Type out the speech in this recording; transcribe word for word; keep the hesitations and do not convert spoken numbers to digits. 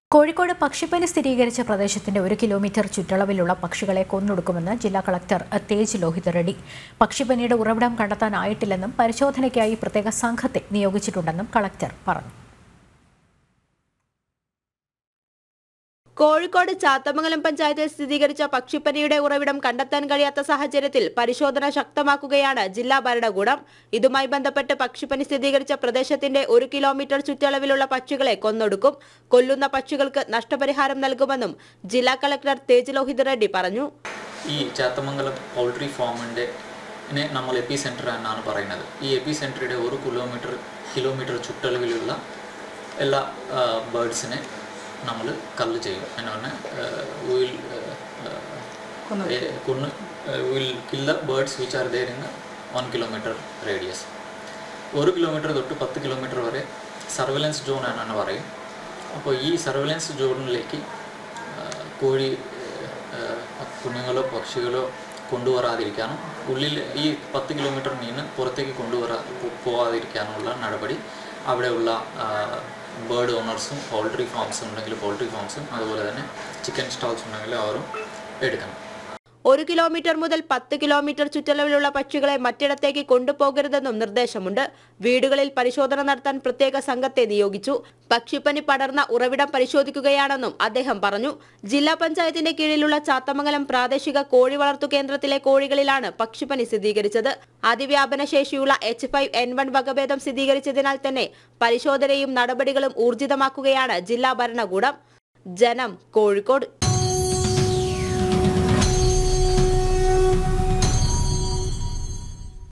കോഴിക്കോട് പക്ഷിപ്പനി സ്ഥിരീകരിച്ച പ്രദേശത്തിന്റെ ഒരു കിലോമീറ്റർ ചുറ്റളവിലുള്ള പക്ഷികളെ കൊന്നൊടുക്കുമെന്ന് ജില്ലാ കളക്ടർ തേജ് ലോഹിത് റെഡ്ഡി. പക്ഷിപ്പനിയുടെ ഉറവിടം കണ്ടെത്താനായിട്ടില്ലെന്നും പരിശോധനയ്ക്കായി പ്രത്യേക സംഘത്തെ നിയോഗിച്ചിട്ടുണ്ടെന്നും കളക്ടർ പറഞ്ഞു. കോഴിക്കോട് ചാത്തമംഗലം പഞ്ചായത്തിൽ സ്ഥിരീകരിച്ച പക്ഷിപ്പനിയുടെ ഉറവിടം കണ്ടെത്താൻ കഴിയാത്ത സാഹചര്യത്തിൽ പരിശോധന ശക്തമാക്കുകയാണ് ജില്ലാ ഭരണകൂടം. ഇതുമായി ബന്ധപ്പെട്ട് പക്ഷിപ്പനി സ്ഥിരീകരിച്ച പ്രദേശത്തിന്റെ ഒരു കിലോമീറ്റർ ചുറ്റളവിലുള്ള പക്ഷികളെ കൊന്നൊടുക്കും. കൊല്ലുന്ന പക്ഷികൾക്ക് നഷ്ടപരിഹാരം നൽകുമെന്നും ജില്ലാ കളക്ടർ തേജ് ലോഹിത് റെഡ്ഡി പറഞ്ഞു. ഈ ചാത്തമംഗലം പൗൾട്രി ഫാമിന്റെ നമ്മൾ എപ്പി സെന്റർ എന്നാണ് പറയുന്നത്. ഈ എപ്പി സെന്ററിന്റെ ഒരു കിലോമീറ്റർ കിലോമീറ്റർ ചുറ്റളവിലുള്ള എല്ലാ ബേർഡ്സിനെ നമ്മൾ കല്ല് ചെയ്യും എന്ന് പറഞ്ഞാൽ വിൽ കൊന്ന് will kill the birds which are there in one kilometre radius. ഒരു കിലോമീറ്റർ തൊട്ട് പത്ത് കിലോമീറ്റർ വരെ സർവൈലൻസ് സോൺ എന്നാണ് പറയും. അപ്പോൾ ഈ സർവൈലൻസ് സോണിലേക്ക് കോഴി കുഞ്ഞുങ്ങളോ പക്ഷികളോ കൊണ്ടുവരാതിരിക്കാനും ഉള്ളിൽ ഈ പത്ത് കിലോമീറ്ററിൽ നിന്ന് പുറത്തേക്ക് കൊണ്ടുവരാ പോവാതിരിക്കാനുള്ള നടപടി അവിടെയുള്ള ബേർഡ് ഓണേഴ്സും പൗൾട്രി ഫാംസും ഉണ്ടെങ്കിൽ പൗൾട്രി ഫാംസും അതുപോലെ തന്നെ ചിക്കൻ സ്റ്റാൾസ് ഉണ്ടെങ്കിൽ അവരും എടുക്കണം. ഒരു കിലോമീറ്റർ മുതൽ പത്ത് കിലോമീറ്റർ ചുറ്റളവിലുള്ള പക്ഷികളെ മറ്റിടത്തേക്ക് കൊണ്ടുപോകരുതെന്നും നിർദ്ദേശമുണ്ട്. വീടുകളിൽ പരിശോധന നടത്താൻ പ്രത്യേക സംഘത്തെ നിയോഗിച്ചു. പക്ഷിപ്പനി പടർന്ന ഉറവിടം പരിശോധിക്കുകയാണെന്നും അദ്ദേഹം പറഞ്ഞു. ജില്ലാ പഞ്ചായത്തിന്റെ കീഴിലുള്ള ചാത്തമംഗലം പ്രാദേശിക കോഴി വളർത്തു കേന്ദ്രത്തിലെ കോഴികളിലാണ് പക്ഷിപ്പനി സ്ഥിരീകരിച്ചത്. അതിവ്യാപന ശേഷിയുള്ള എച്ച് ഫൈവ് എൻ വൺ വകഭേദം സ്ഥിരീകരിച്ചതിനാൽ തന്നെ പരിശോധനയും നടപടികളും ഊർജിതമാക്കുകയാണ് ജില്ലാ ഭരണകൂടം. ജനം, കോഴിക്കോട്.